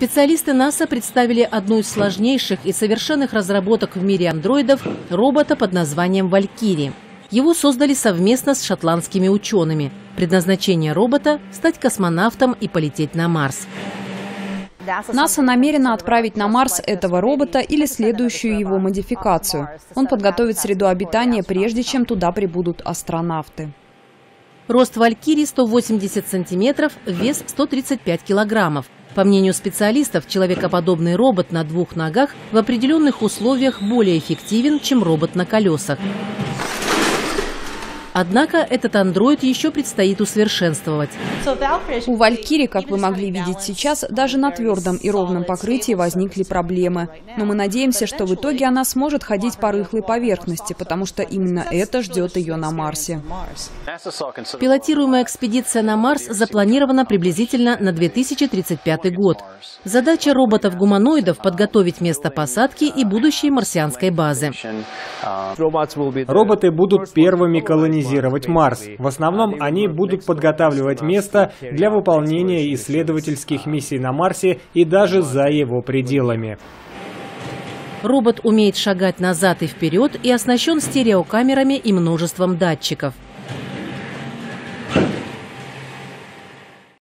Специалисты НАСА представили одну из сложнейших и совершенных разработок в мире андроидов – робота под названием «Валькирий». Его создали совместно с шотландскими учеными. Предназначение робота – стать космонавтом и полететь на Марс. НАСА намерена отправить на Марс этого робота или следующую его модификацию. Он подготовит среду обитания, прежде чем туда прибудут астронавты. Рост «Валькирий» 180 сантиметров, вес 135 килограммов. По мнению специалистов, человекоподобный робот на двух ногах в определенных условиях более эффективен, чем робот на колесах. Однако этот андроид еще предстоит усовершенствовать. У «Валькирий», как вы могли видеть сейчас, даже на твердом и ровном покрытии возникли проблемы. Но мы надеемся, что в итоге она сможет ходить по рыхлой поверхности, потому что именно это ждет ее на Марсе. Пилотируемая экспедиция на Марс запланирована приблизительно на 2035 год. Задача роботов-гуманоидов – подготовить место посадки и будущей марсианской базы. Роботы будут первыми колонизировать Марс. В основном они будут подготавливать место для выполнения исследовательских миссий на Марсе и даже за его пределами. Робот умеет шагать назад и вперед и оснащен стереокамерами и множеством датчиков.